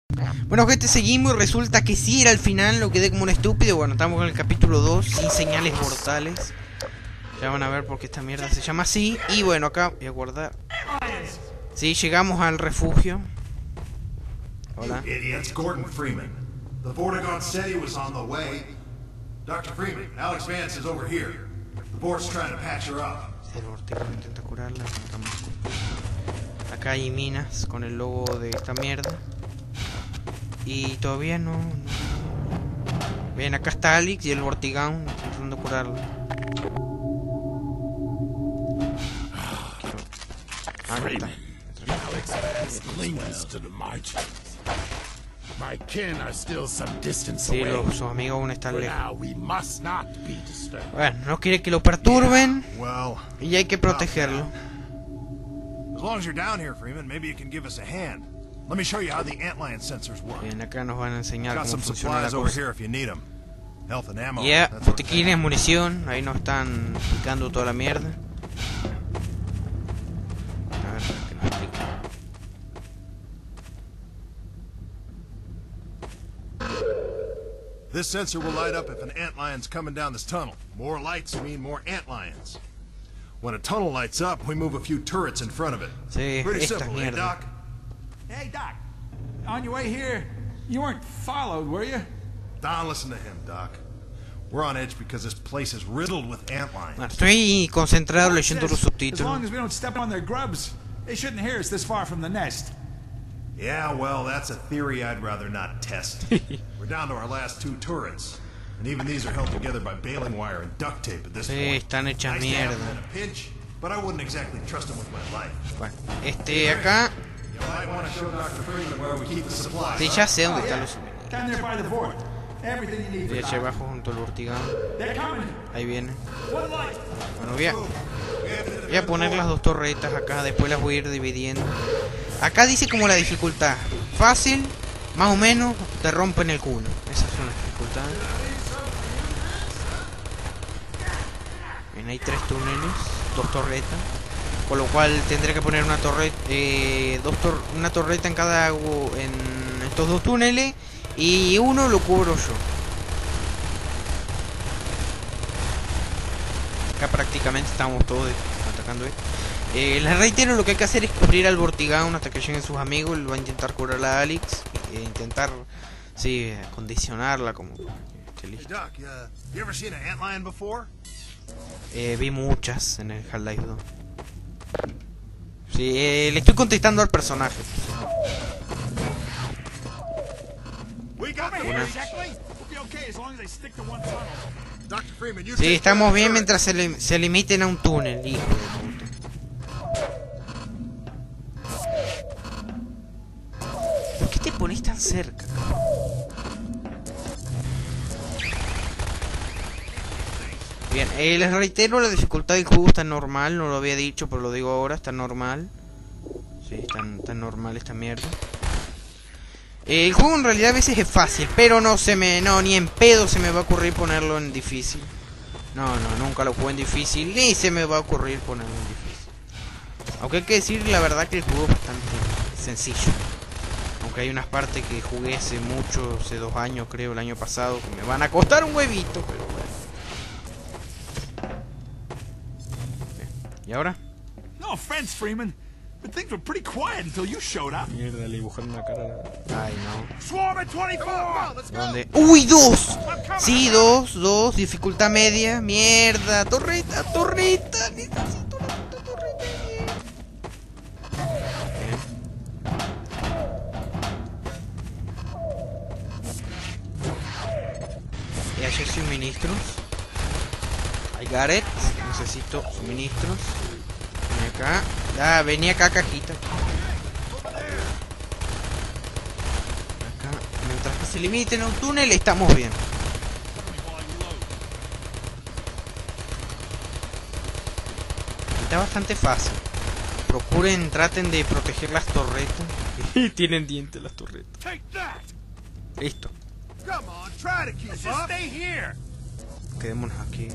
Bueno, gente, seguimos y resulta que sí era el final, lo quedé como un estúpido. Bueno, estamos en el capítulo 2, sin señales mortales. Ya van a ver por qué esta mierda se llama así. Y bueno, acá voy a guardar. Sí, llegamos al refugio. Hola. Idiots, Gordon Freeman. The Vortigaunt said he was on the way. Dr. Freeman, Alex Vance is over here. The board's trying to patch her up. El Vortigaunt intenta curarla. Acá hay minas con el logo de esta mierda. Y todavía no. Bien, acá está Alex y el Vortigaunt intentando curarla. Freeman, Alex has clings to the margins. My kin are still some distance Sí, away. sus amigos aún están For lejos. now, we must not be disturbed. Bueno, no quiere que lo perturben Well, y hay que protegerlo. as long as you're down here, Freeman, maybe you can give us a hand. Let me show you how the antlion sensors work. Bien, acá nos van a enseñar Got cómo some funciona la supplies over cosa. here if you need them. Health and ammo. Ya, that sort of thing. botiquines, munición. Ahí nos están picando toda la mierda. A ver, que nos explique. This sensor will light up if an antlion's coming down this tunnel. More lights mean more antlions. When a tunnel lights up, we move a few turrets in front of it. Sí, Pretty esta simple, eh, mierda. Doc? Hey, Doc. On your way here, you weren't followed, were you? Don, listen to him, Doc. We're on edge because this place is riddled with antlions. Bueno, estoy concentrado leyendo los As long subtítulos. as we don't step on their grubs, they shouldn't hear us this far from the nest. Yeah, well, that's a theory I'd rather not test. We're down to our last two turrets. And even these are held together by baling wire and duct tape at this Sí, point. están hechas Nice to have them mierda. in a pinch, but I wouldn't exactly trust them with my life. Bueno, acá. You might want to show Dr. Freeman where we keep the supplies. Sí, huh? ya sé dónde Oh, están yeah. los suministros. Down there by the fort. Everything you need Voy for allá Doc. abajo junto al Vortigaunt. They're coming. Ahí viene. One light. Bueno, voy a poner las dos torretas acá, después las voy a ir dividiendo. Acá dice como la dificultad. Fácil, más o menos, te rompen el culo. Esas son las dificultades. Bien, hay 3 túneles, 2 torretas. Con lo cual tendré que poner una torreta, una torreta en cada en estos 2 túneles. Y uno lo cubro yo. Acá prácticamente estamos todos atacando esto. Les reitero, lo que hay que hacer es cubrir al Vortigaunt hasta que lleguen sus amigos. Él va a intentar cubrir a Alex e intentar, sí, condicionarla como que esté Hey, listo. Doc, you ever seen an antlion before? Vi muchas en el Half-Life 2. Sí, le estoy contestando al personaje. We got Una. We'll be okay as long as they stick to one tunnel. Dr. Freeman, you Sí, take estamos that bien turret. mientras se limiten a un túnel, hijo de puta. ¿Por qué te pones tan cerca? Bien, les reitero, la dificultad del juego está normal, no lo había dicho, pero lo digo ahora, está normal. Sí, está normal esta mierda. El juego en realidad a veces es fácil, pero no ni en pedo se me va a ocurrir ponerlo en difícil. No, nunca lo jugué en difícil, ni se me va a ocurrir ponerlo en difícil. Aunque hay que decir la verdad que el juego es bastante sencillo. Aunque hay unas partes que jugué hace mucho, hace 2 años creo, el año pasado, que me van a costar un huevito, pero bueno. Bien. ¿Y ahora? No offense, Freeman, but things were pretty quiet until you showed up. Mierda, le dibujaron una cara. Ay, no. Swarm at 24! Let's go. ¿Dónde? ¡Uy, 2! Sí, 2, dificultad media. Mierda, torreta. Necesito una puta torreta de mierda. Bien. Y allá hay suministros. I got it. Necesito suministros. Ven acá. Venía acá, cajita. Mientras que se limiten a un túnel, estamos bien. Está bastante fácil. Traten de proteger las torretas. Tienen dientes las torretas. Take that! Listo. Come on, try to keep Let's up. just stay here! Quedémonos aquí.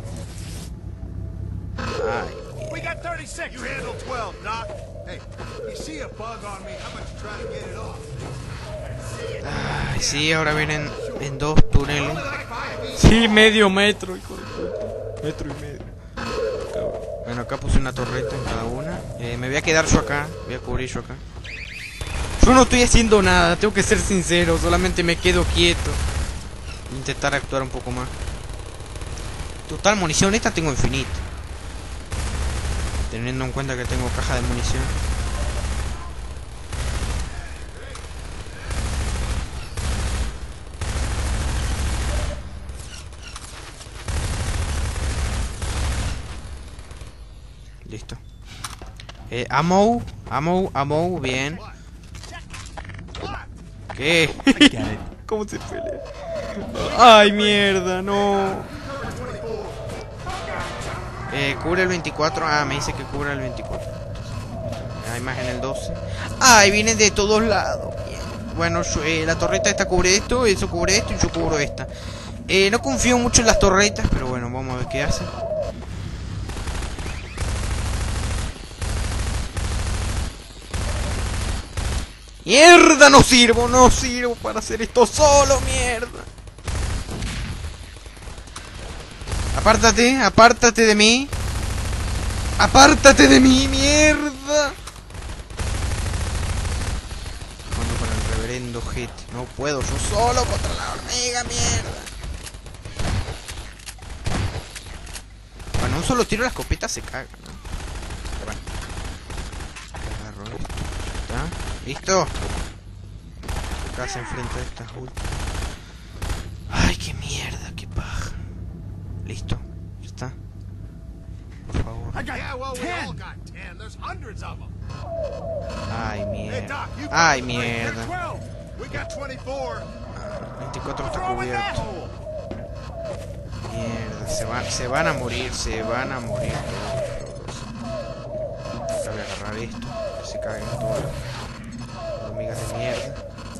Ay, We got 36! You handle 12, Doc. Hey, you see a bug on me, how about you try to get it off? Sí, ahora vienen en 2 túneles. Sí, medio metro, hijo de puta. Metro y medio. Bueno, acá puse una torreta en cada una. Me voy a quedar yo acá. Voy a cubrir yo acá. Yo no estoy haciendo nada, tengo que ser sincero. Solamente me quedo quieto. Intentar actuar un poco más. Total, munición esta tengo infinita. Teniendo en cuenta que tengo caja de munición. Listo. Ammo, bien. ¿Qué? ¿Cómo se pelea? Ay, mierda, no. Cubre el 24. Ah, me dice que cubre el 24. Hay más en el 12. Ay, vienen de todos lados. Bien. Bueno, la torreta esta cubre esto, eso cubre esto y yo cubro esta. No confío mucho en las torretas, pero bueno, vamos a ver qué hace. ¡Mierda! No sirvo para hacer esto solo, mierda. Apártate de mí. Apártate de mí, mierda. Mando para el reverendo gente. No puedo yo solo contra la hormiga, mierda. Bueno, un solo tiro a la escopeta se caga, ¿no? Bueno. Agarro esto. ¿Está? ¿Listo? Acá se enfrenta a estas últimas. Ay, qué mierda, qué paja. Listo, ya está. Por favor. Ay, mierda. Ay, mierda. 24 está cubierto. Mierda, se van a morir todos. Voy a agarrar esto, que se caguen todas. Hormigas de mierda.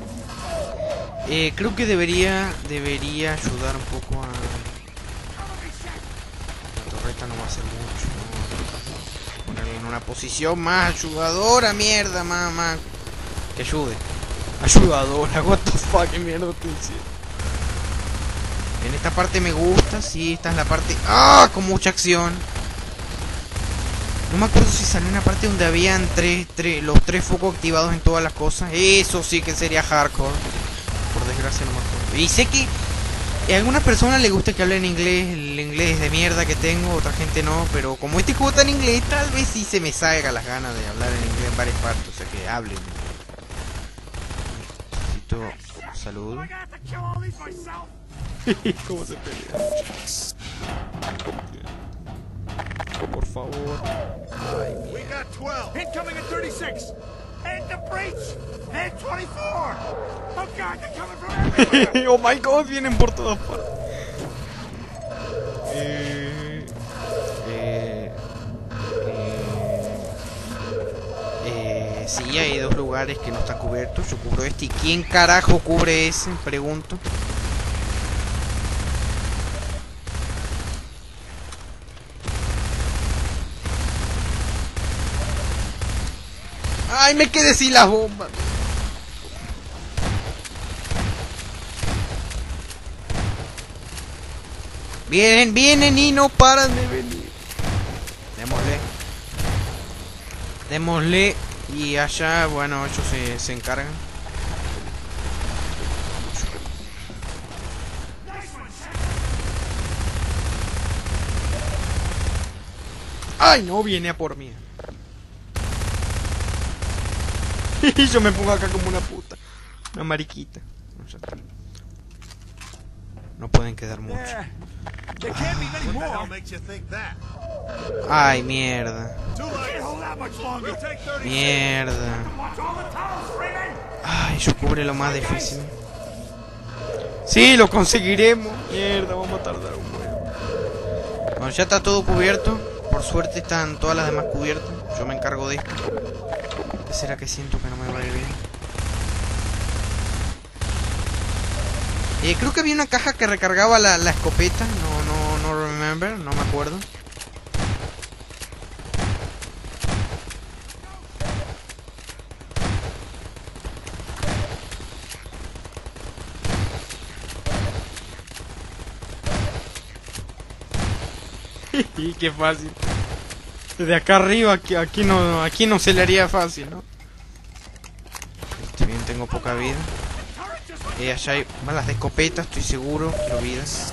Creo que debería ayudar un poco a... La torreta no va a hacer mucho, ¿no? Ponerlo en una posición más ayudadora, mierda, mamá. Que ayude. Ayudadora, what the fuck, qué mierda estoy diciendo. En esta parte me gusta, sí, esta es la parte... ¡Ah! Con mucha acción. No me acuerdo si salió una parte donde habían los 3 focos activados en todas las cosas. Eso sí que sería hardcore. Por desgracia no me acuerdo. Y sé que a algunas personas les gusta que hable en inglés. El inglés de mierda que tengo, otra gente no. Pero como este juego está en inglés, tal vez sí se me salga las ganas de hablar en inglés en varias partes. O sea que hablen. Necesito salud. ¿Cómo se pelea? Por favor. Ay, mierda. Incoming at 36! And the breach! And 24! Oh god, they're coming from everywhere! Oh my god, vienen por todas partes. Sí, hay 2 lugares que no están cubiertos. Yo cubro este. ¿Y quién carajo cubre ese? Pregunto. ¡Ay, me quedé sin las bombas! Vienen y no paran de venir. Démosle. Y allá, bueno, ellos se encargan. ¡Ay, no! Viene a por mí. Y yo me pongo acá como una puta. Una mariquita. No, ya está. No pueden quedar mucho. There can't be many What the hell more! makes you think that? Ay, mierda. Too late. Can't hold out much longer! You take 36. Mierda. Watch all the tunnels, Freeman! Ay, yo cubre lo más difícil. Sí, lo conseguiremos. Mierda, vamos a tardar un huevo. Bueno, ya está todo cubierto. Por suerte están todas las demás cubiertas. Yo me encargo de esto. ¿Qué será que siento que no me va a ir bien? Creo que había una caja que recargaba la escopeta. No remember, no me acuerdo. Qué fácil. Desde acá arriba, aquí no se le haría fácil, ¿no? Bien, tengo poca vida. Allá hay balas de escopeta, estoy seguro. Quiero vidas.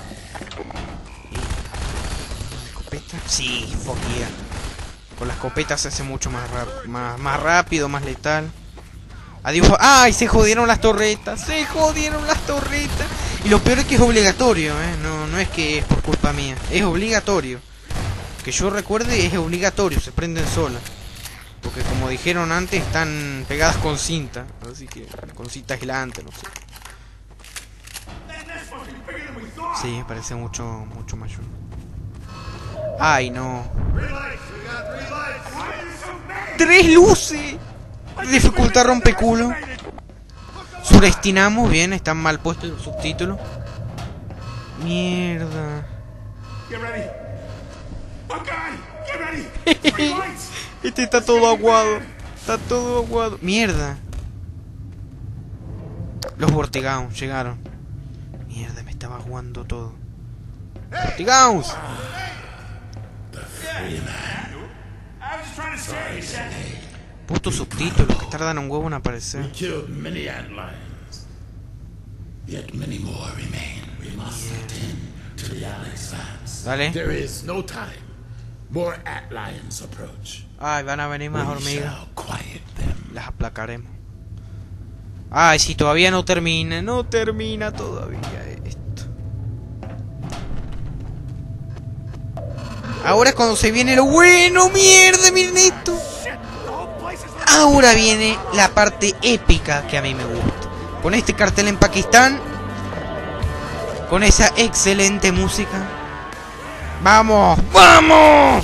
¿Escopeta? Sí, fuck yeah. Con la escopeta se hace mucho más rápido, más letal. Adiós. ¡Ay! Se jodieron las torretas. Se jodieron las torretas. Y lo peor es que es obligatorio, ¿eh? No es que es por culpa mía. Es obligatorio. Que yo recuerde, es obligatorio. Se prenden solas. Porque como dijeron antes, están pegadas con cinta. Así que con cinta aislante, no sé. Sí, parece mucho mayor. ¡Ay, no! ¡3 luces! Dificultad rompeculo. Subestimamos, bien, están mal puestos los subtítulos. Mierda. Este está todo aguado. Está todo aguado. Mierda. Los Vortigaunts llegaron. Mierda, me estaba aguando todo. Vortigaunts. Putos subtítulos que tardan un huevo en aparecer. Killed many antlions. Yet many more remain. We must attend to the Alex fans. Dale. There is no time. More antlions approach. Ay, van a venir más We hormigas. shall quiet them. Las aplacaremos. Ay, si todavía no termina. No termina todavía esto. Ahora es cuando se viene lo bueno. Mierda, miren esto. Ahora viene la parte épica que a mí me gusta. Con este cartel en Pakistán. Con esa excelente música. ¡Vamos! ¡Vamos!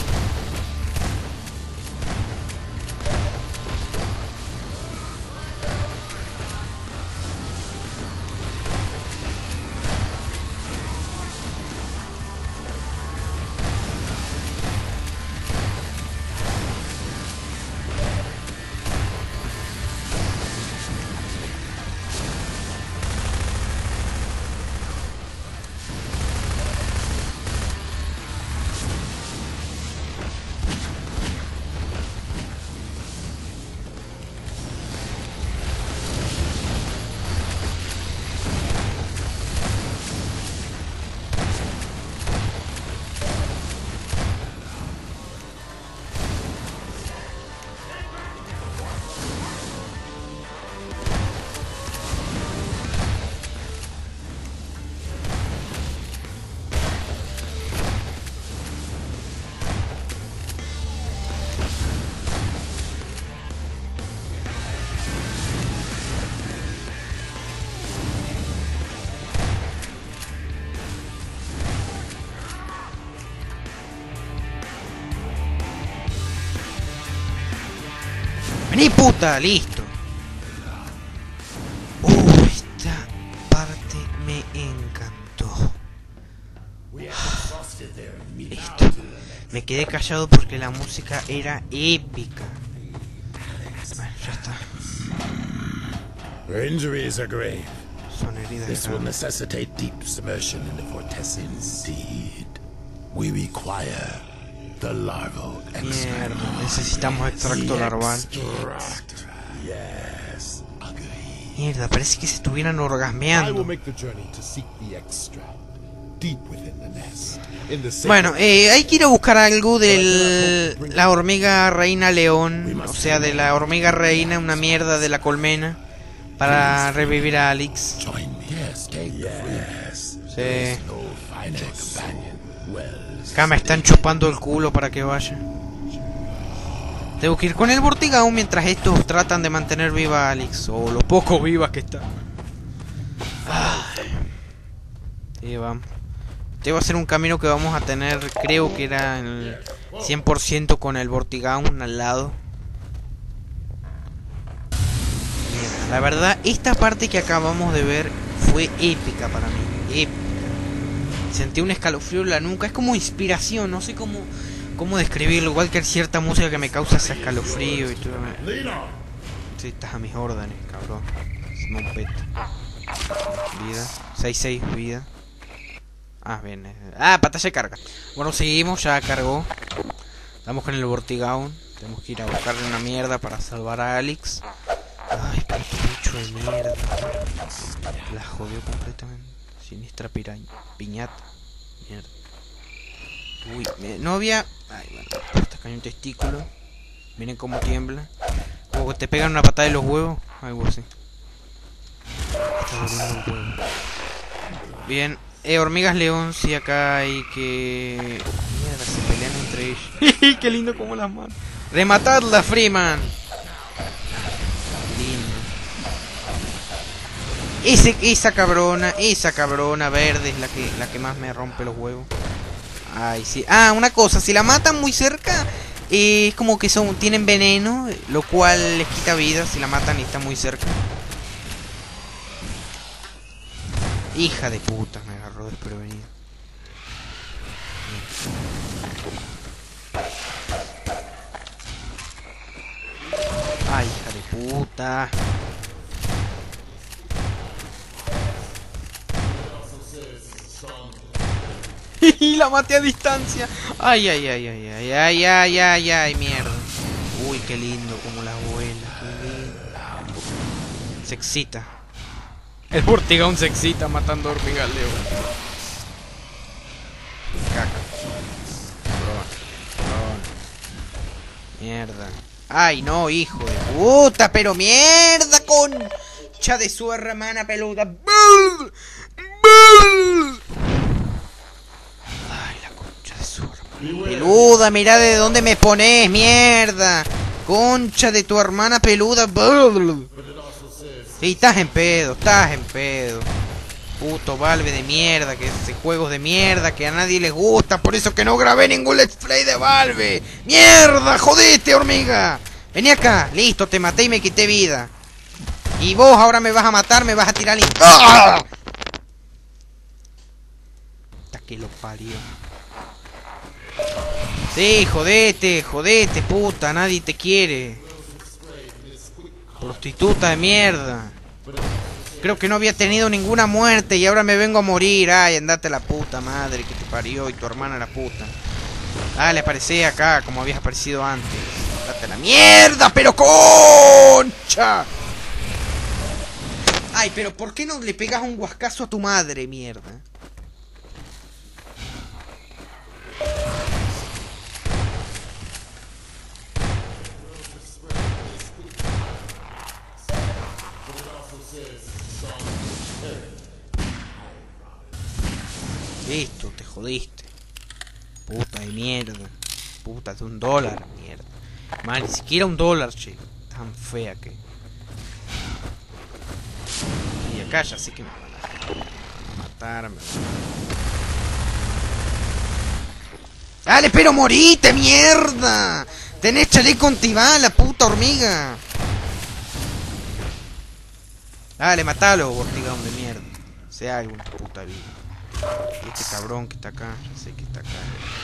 Vení, puta, listo. Esta parte me encantó. Listo. Me quedé callado porque la música era épica. Bueno, ya está. Her injuries are grave. Son heridas This will graves. necessitate deep submersion in the vortex. Indeed. We require the larval extract. Mierda, necesitamos extracto larval. Yes. Mierda, parece que se estuvieran I will orgasmeando. make the journey to seek the extract deep within the nest. In the sacred Bueno, hay que ir a buscar algo de la hormiga reina león. O sea, de la hormiga reina, una mierda de la colmena. Para revivir a Alex. Join me. Yes, take yes. Sí. No finer companion. Well, Acá me están chupando el culo para que vaya. Tengo que ir con el Vortigaunt mientras estos tratan de mantener viva a Alex. O lo poco viva que está. Y vamos. Este va a ser un camino que vamos a tener, creo que era el 100% con el Vortigaunt al lado. Mierda, la verdad, esta parte que acabamos de ver fue épica para mí. Épica. Sentí un escalofrío en la nuca. Es como inspiración, no sé cómo describirlo. Igual que cierta música que me causa ese escalofrío y todo. Sí, estás a mis órdenes, cabrón. Snoopet. Vida. 6-6, vida. Ah, bien. Pantalla de carga. Bueno, seguimos, ya cargó. Estamos con el Vortigaun. Tenemos que ir a buscarle una mierda para salvar a Alex. Ay, puto bicho de mierda. La jodió completamente. Sinistra piñata. Mierda. Uy, no había... Ay, bueno, hasta cayó un testículo. Miren cómo tiembla. Como que te pegan una patada de los huevos. Algo así. Está doliendo el huevo. Bien. Hormigas león, sí, acá hay que... Mierda, se pelean entre ellos. Qué lindo como las manos. Rematadla, Freeman. Lindo. Esa cabrona verde es la que más me rompe los huevos. Ay, sí. Ah, una cosa, si la matan muy cerca, es como que tienen veneno, lo cual les quita vida si la matan y está muy cerca. Hija de puta, me agarró desprevenido. Ay, hija de puta. Y la maté a distancia. Ay, mierda. Uy, qué lindo como la abuela, qué lindo. Se excita. El Vortigaun se excita matando hormigas león. Caca. Mierda. Ay, no, hijo de puta, pero mierda, concha de su hermana peluda. Ay, la concha de su hermana peluda, mirá de dónde me pones, mierda. Concha de tu hermana peluda. Sí, estás en pedo. Puto Valve de mierda, que hace juegos de mierda que a nadie les gusta, por eso que no grabé ningún let's play de Valve. ¡Mierda! ¡Jodete, hormiga! Vení acá, listo, te maté y me quité vida. Y vos ahora me vas a matar, me vas a tirar ¡Ah! Hasta que lo parió. Sí, jodete, puta, nadie te quiere. Prostituta de mierda. Creo que no había tenido ninguna muerte y ahora me vengo a morir. Ay, andate la puta madre que te parió y tu hermana la puta. Le aparecí acá como habías aparecido antes. Andate la mierda, pero concha. Ay, pero ¿por qué no le pegas un guascazo a tu madre, mierda? Listo, te jodiste. Puta de mierda. Puta de $1, mierda. Man, ni siquiera $1, che. Tan fea que. Y acá ya sé que me van a matarme. Dale, pero morite, mierda. Tenés chaleco antibala, puta hormiga. Dale, matalo, Vortigaun de mierda. Sea alguna puta vida. Y este cabrón que está acá, ya sé que está acá.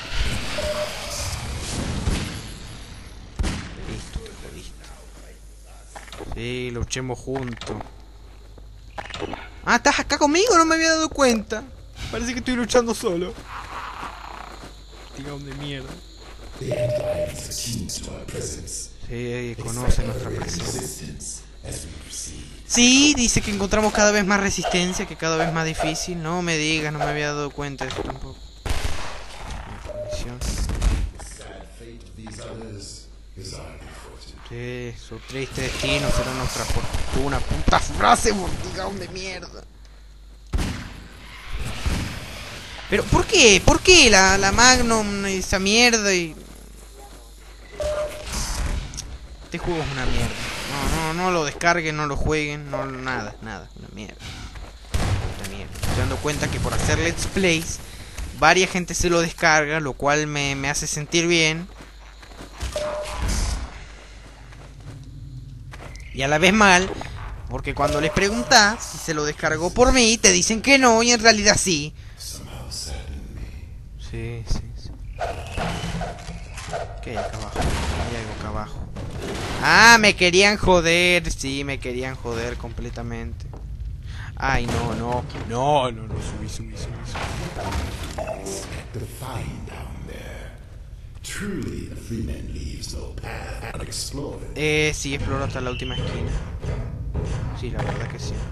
Listo, te jodiste. Sí, luchemos juntos. Ah, ¿estás acá conmigo? No me había dado cuenta. Parece que estoy luchando solo. Vortigaun de mierda. Sí, conoce nuestra presencia. Sí, dice que encontramos cada vez más resistencia, que cada vez más difícil. No me digas, no me había dado cuenta de eso tampoco. Sí, su triste destino será nuestra fortuna. Puta frase, Vortigaun de mierda. Pero, ¿por qué? ¿Por qué la Magnum, esa mierda y... Este juego es una mierda. No lo descarguen, no lo jueguen, no, nada, una mierda. Estoy dando cuenta que por hacer let's plays, varia gente se lo descarga, lo cual me hace sentir bien. Y a la vez mal, porque cuando les preguntas si se lo descargó por mí, te dicen que no y en realidad sí. Sí. ¿Qué hay acá abajo? Hay algo acá abajo. Ah, me querían joder. Sí, me querían joder completamente. Ay, no, no. No, no, no, subí. Defined down there. Truly, the Freeman leaves no path unexplored. Sí, exploro hasta la última esquina. Sí, la verdad que sí.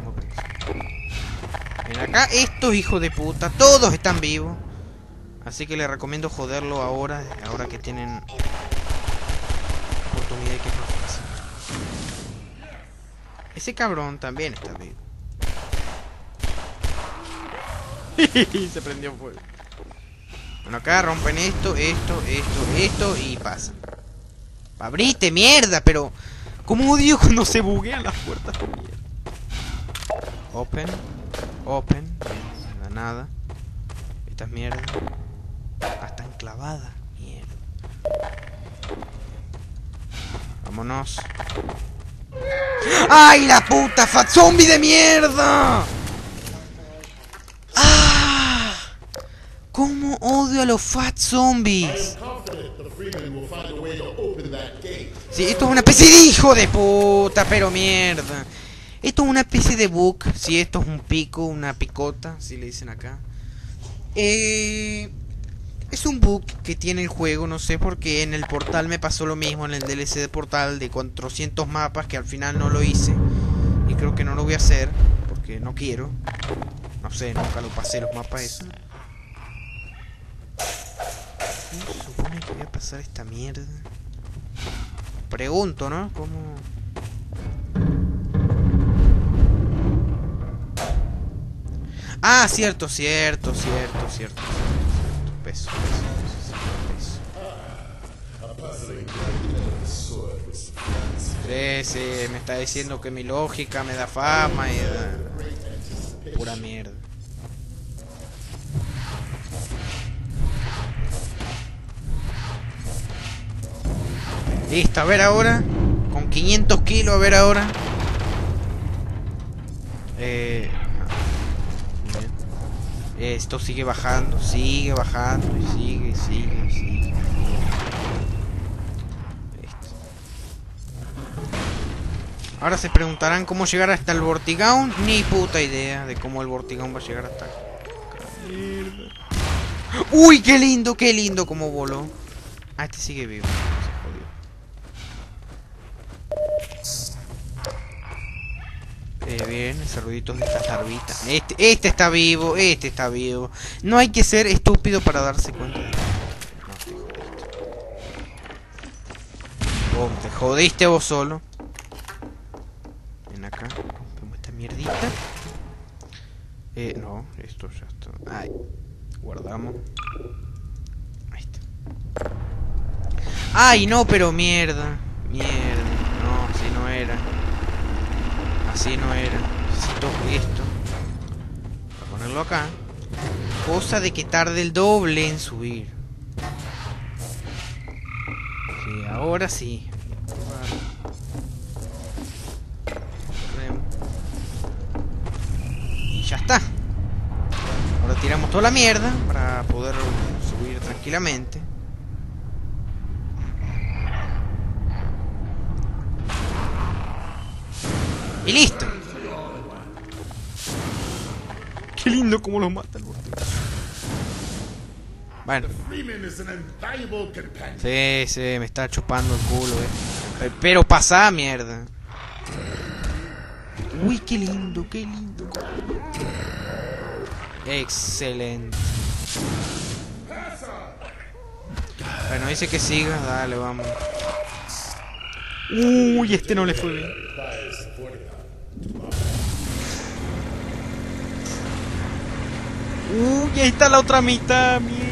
Ven acá, estos hijos de puta, todos están vivos. Así que les recomiendo joderlo ahora que tienen oportunidad, que es más fácil. Ese cabrón también está vivo. Se prendió fuego. Bueno, acá rompen esto y pasan. Abrite, mierda, pero ¿cómo odio cuando se buguean las puertas? Open. Nada. Esta es mierda. Ah, está enclavada. Mierda. Vámonos. ¡Ay, la puta! ¡Fat zombie de mierda! ¡Ah! ¿Cómo odio a los fat zombies? Sí, esto es una especie de hijo de puta, pero mierda. Esto es una especie de bug. Sí, esto es un pico, una picota, si le dicen acá. Es un bug que tiene el juego, no sé por qué. En el Portal me pasó lo mismo, en el DLC de Portal de 400 mapas, que al final no lo hice. Y creo que no lo voy a hacer, porque no quiero. No sé, nunca lo pasé los mapas esos. ¿Cómo se supone que voy a pasar esta mierda? Pregunto, ¿no? ¿Cómo...? Ah, cierto. Peso. Sí, me está diciendo que mi lógica me da fama y pura mierda. Listo, a ver ahora. Con 500 kilos, a ver ahora. Esto sigue bajando y sigue. Listo. Ahora se preguntarán cómo llegar hasta el Vortigaun. Ni puta idea de cómo el Vortigaun va a llegar hasta acá. Uy, qué lindo cómo voló. Ah, este sigue vivo. Bien, ese ruidito de estas larvitas. Este está vivo. No hay que ser estúpido para darse cuenta de esto. No, te jodiste vos solo. Ven acá, rompemos esta mierdita. No, esto ya está. Ay, guardamos. Ahí está. Ay, no, pero mierda. No, si no era. Así no era. Necesito esto para ponerlo acá. Cosa de que tarde el doble en subir. Sí, ahora sí. Y ya está. Ahora tiramos toda la mierda para poder subir tranquilamente. Y listo. Qué lindo como los mata el Vortigaun. Bueno. Sí, me está chupando el culo, Pero pasa mierda. Uy, qué lindo. Excelente. Bueno, dice que siga, dale, vamos. Uy, este no le fue bien. Uy, ahí está la otra mitad, mierda.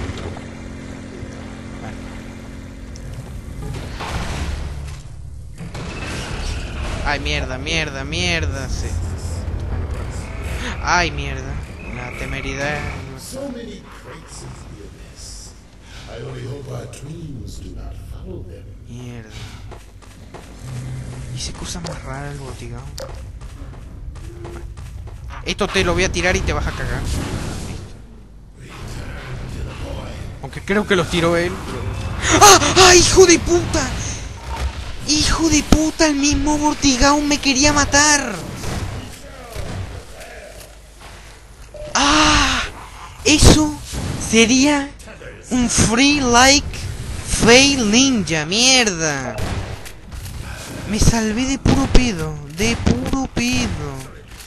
Vale. Ay, mierda, sí. Ay, mierda. La temeridad. So many crates in the abyss. I only hope our dreams do not follow them. Mierda. Dice cosas más raras el Vortigaun. Esto te lo voy a tirar y te vas a cagar. Aunque creo que los tiró él. ¡Ah! ¡Ah, hijo de puta! ¡Hijo de puta! El mismo Vortigaun me quería matar. Eso sería un free like fail ninja, mierda. Me salvé de puro pedo, de puro pedo.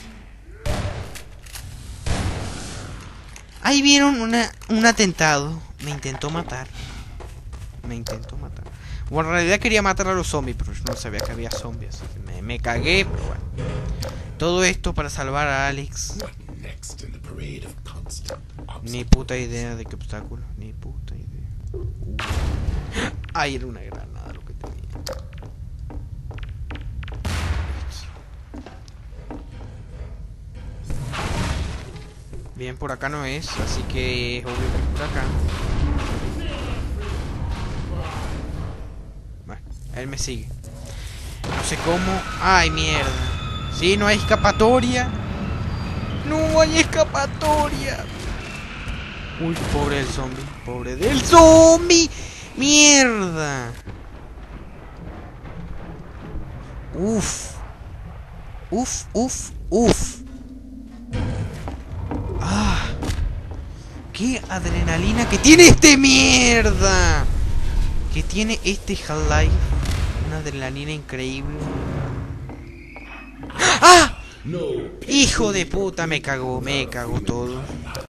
Ahí vieron un atentado. Me intentó matar. Bueno, en realidad quería matar a los zombies, pero yo no sabía que había zombies, así que me cagué, pero bueno. Todo esto para salvar a Alex. Next in the parade of constant Ni puta idea de qué obstáculo, ni puta idea. Ay, era una granada lo que tenía. Bien, por acá no es, así que es obvio que es por acá. Bueno, él me sigue. No sé cómo. ¡Ay, mierda! Sí, no hay escapatoria. ¡No hay escapatoria! Uy, pobre del zombie. ¡Pobre del zombie! ¡Mierda! Uf. Uf, uf, uf. ¡Ah! ¡Qué adrenalina que tiene este mierda! Que tiene este Half-Life. Una adrenalina increíble. ¡Ah! Hijo de puta, me cagó todo.